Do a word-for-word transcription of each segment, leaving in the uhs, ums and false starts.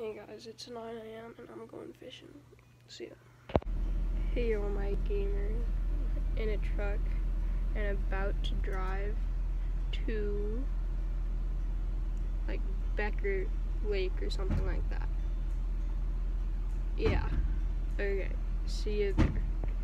Hey guys, it's nine A M and I'm going fishing. See ya. Hey all my gamers, in a truck and about to drive to like Becker Lake or something like that. Yeah. Okay. See you there.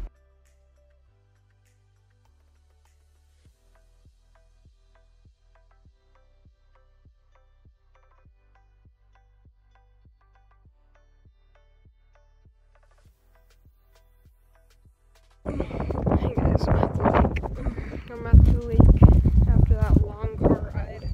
Hey guys, I'm at the lake. I'm at the lake after that long car ride.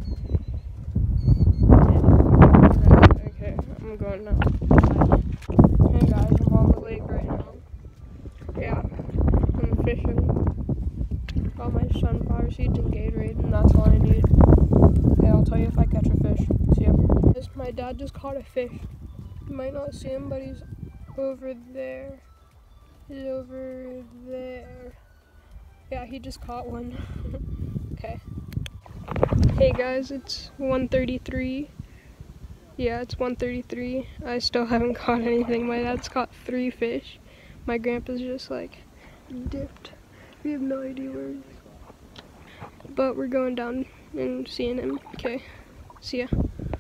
Okay, I'm going now. Hey guys, I'm on the lake right now. Yeah, I'm fishing. Got my sunflower seeds and Gatorade, and that's all I need. Okay, I'll tell you if I catch a fish. See ya. My dad just caught a fish. You might not see him, but he's over there. He's over there. Yeah, he just caught one. Okay. Hey guys, it's one thirty-three. Yeah, it's one thirty-three. I still haven't caught anything. My dad's caught three fish. My grandpa's just like dipped. We have no idea where he is. But we're going down and seeing him. Okay, see ya.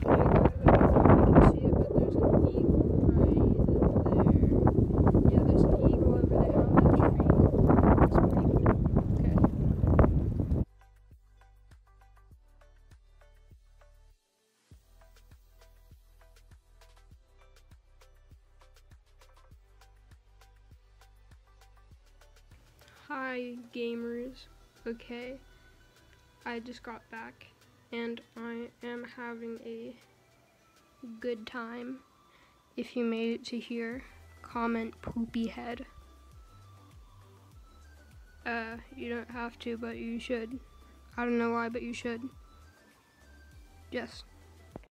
Hi gamers, okay, I just got back and I am having a good time. If you made it to here, comment poopy head. Uh, you don't have to, but you should. I don't know why, but you should. Yes.